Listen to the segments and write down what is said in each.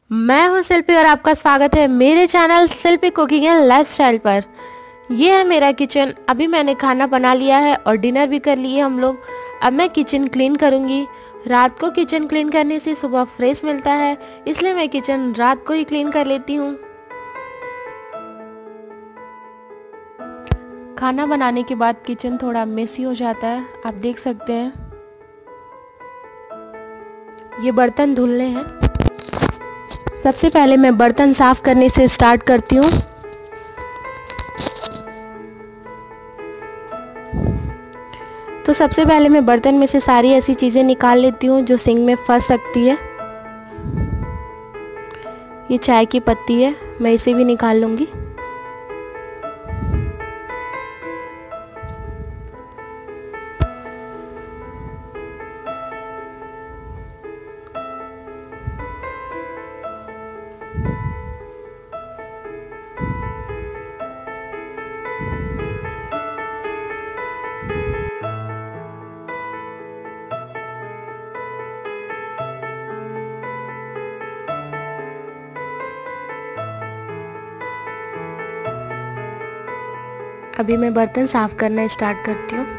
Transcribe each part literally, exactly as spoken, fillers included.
मैं हूं शिल्पी और आपका स्वागत है मेरे channel Shilpi cooking and lifestyle पर। ये है मेरा किचन। अभी मैंने खाना बना लिया है और डिनर भी कर लिए हम लोग। अब मैं किचन क्लीन करूँगी। रात को किचन क्लीन करने से सुबह फ्रेश मिलता है, इसलिए मैं किचन रात को ही क्लीन कर लेती हूँ। खाना बनाने के बाद किचन थोड़ा मेसी हो जाता है, आप देख सकते हैं। ये बर्तन धुलने हैं। सबसे पहले मैं बर्तन साफ़ करने से स्टार्ट करती हूँ। तो सबसे पहले मैं बर्तन में से सारी ऐसी चीज़ें निकाल लेती हूँ जो सिंक में फंस सकती है। ये चाय की पत्ती है, मैं इसे भी निकाल लूँगी। अभी मैं बर्तन साफ़ करना स्टार्ट करती हूँ।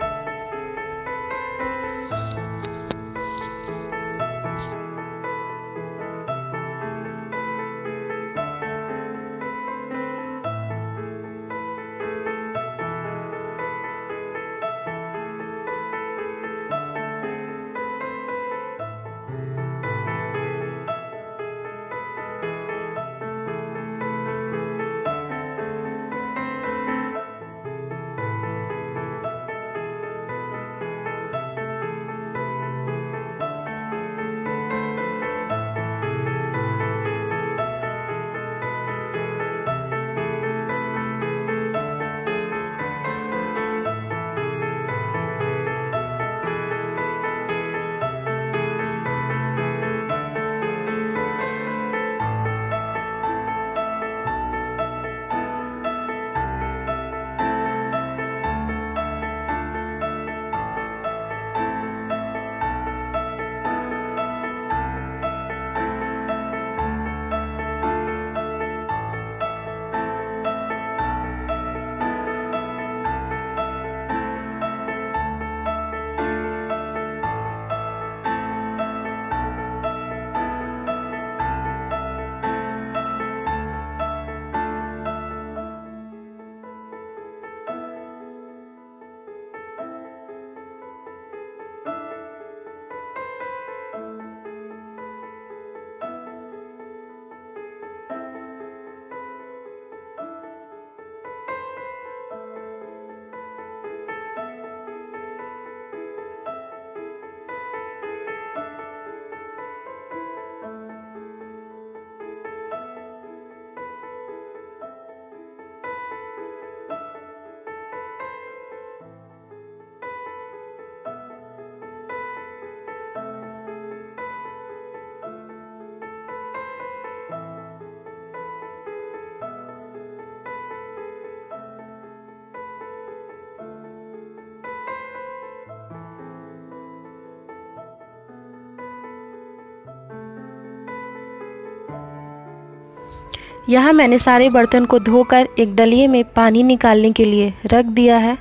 यहाँ मैंने सारे बर्तन को धोकर एक डलिए में पानी निकालने के लिए रख दिया है।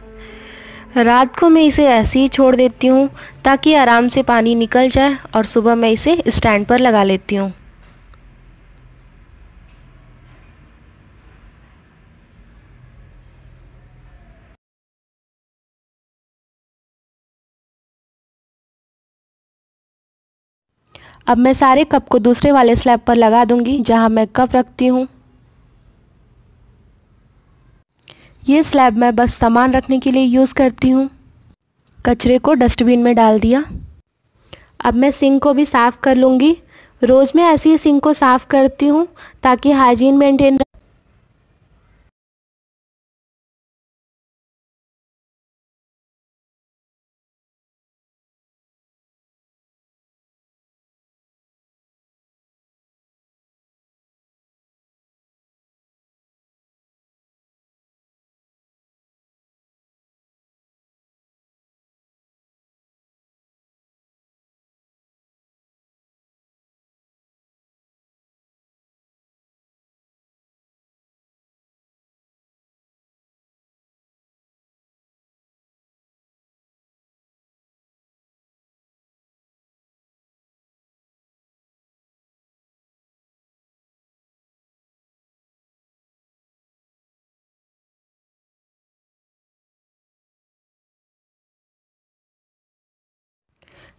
रात को मैं इसे ऐसे ही छोड़ देती हूँ ताकि आराम से पानी निकल जाए और सुबह मैं इसे स्टैंड पर लगा लेती हूँ। अब मैं सारे कप को दूसरे वाले स्लैब पर लगा दूंगी जहाँ मैं कप रखती हूँ। ये स्लैब मैं बस सामान रखने के लिए यूज़ करती हूँ। कचरे को डस्टबिन में डाल दिया। अब मैं सिंक को भी साफ़ कर लूँगी। रोज़ मैं ऐसे ही सिंक को साफ़ करती हूँ ताकि हाइजीन मेंटेन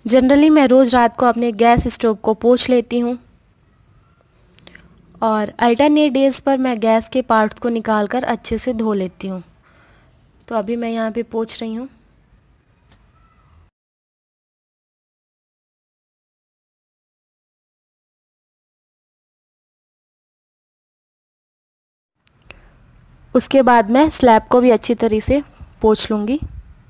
जनरली मैं रोज़ रात को अपने गैस स्टोव को पोंछ लेती हूँ और अल्टरनेट डेज़ पर मैं गैस के पार्ट्स को निकाल कर अच्छे से धो लेती हूँ। तो अभी मैं यहाँ पे पोंछ रही हूँ। उसके बाद मैं स्लैब को भी अच्छी तरह से पोंछ लूँगी।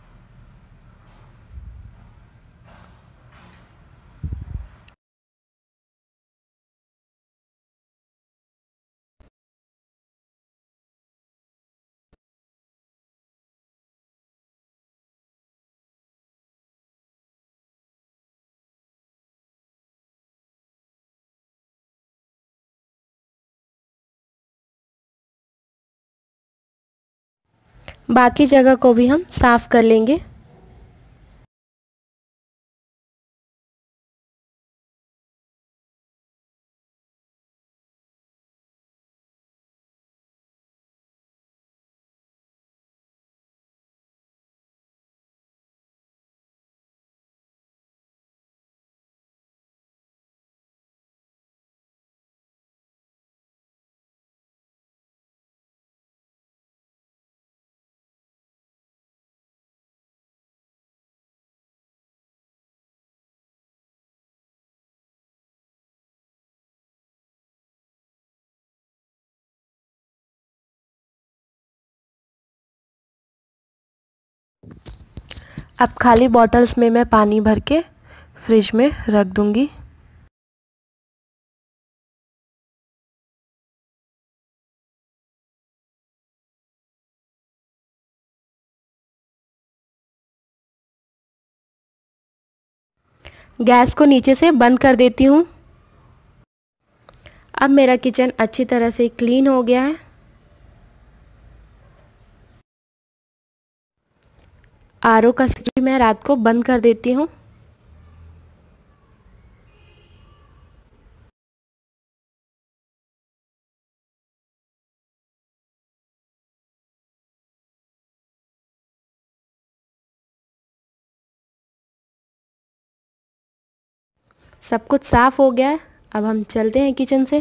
बाकी जगह को भी हम साफ़ कर लेंगे। अब खाली बॉटल्स में मैं पानी भर के फ्रिज में रख दूँगी। गैस को नीचे से बंद कर देती हूँ। अब मेरा किचन अच्छी तरह से क्लीन हो गया है। आर ओ का स्विच मैं रात को बंद कर देती हूँ। सब कुछ साफ़ हो गया है। अब हम चलते हैं किचन से।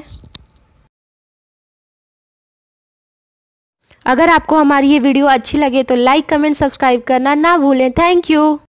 अगर आपको हमारी ये वीडियो अच्छी लगे तो लाइक कमेंट सब्सक्राइब करना ना भूलें। Thank you.